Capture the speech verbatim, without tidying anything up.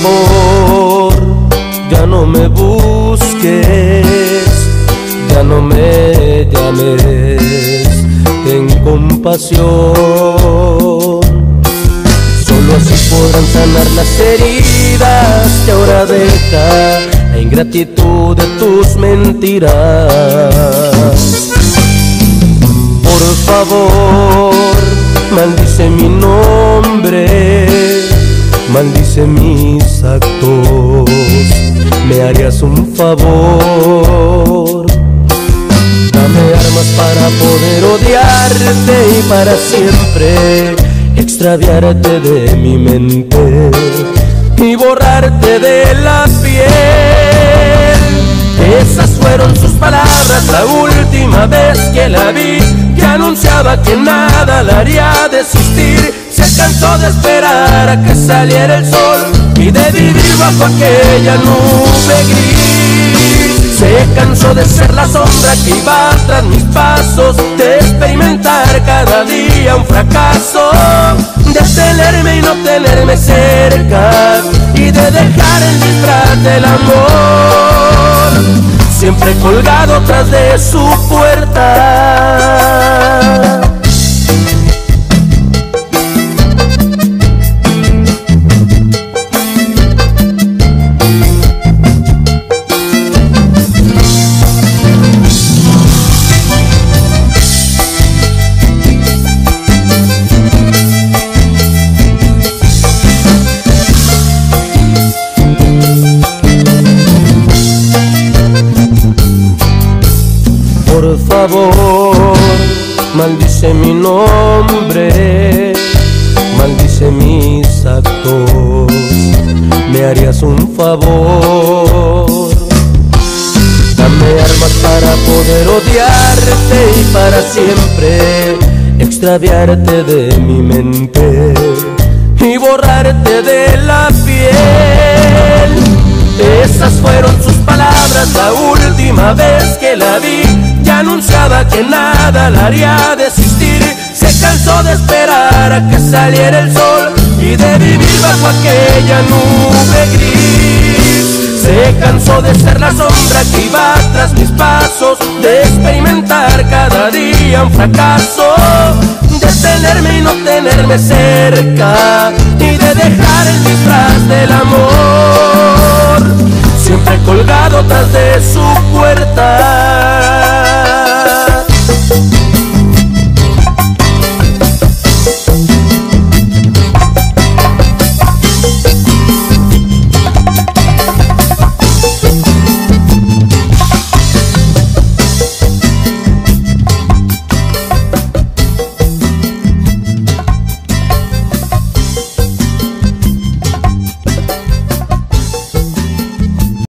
favor, ya no me busques, ya no me llames, ten compasión. Solo así podrán sanar las heridas que ahora deja la ingratitud de tus mentiras. Por favor, maldice mi nombre, maldice mis actos, me harías un favor. Dame armas para poder odiarte y para siempre extraviarte de mi mente y borrarte de la piel. Esas fueron sus palabras la última vez que la vi, que anunciaba que nada la haría desistir. Se cansó de esperar a que saliera el sol y de vivir bajo aquella nube gris. Se cansó de ser la sombra que iba tras mis pasos, de experimentar cada día un fracaso, de tenerme y no tenerme cerca y de dejar el disfraz del amor siempre colgado tras de su puerta. Por favor, maldice mi nombre, maldice mis actos, me harías un favor. Dame armas para poder odiarte y para siempre extraviarte de mi mente y borrarte de la piel. Esas fueron sus palabras la última vez que la vi, ya anunciaba que nada la haría desistir. Se cansó de esperar a que saliera el sol y de vivir bajo aquella nube gris. Se cansó de ser la sombra que iba tras mis pasos, de experimentar cada día un fracaso, de tenerme y no tenerme cerca y de dejar el disfraz del amor siempre colgado tras de su puerta.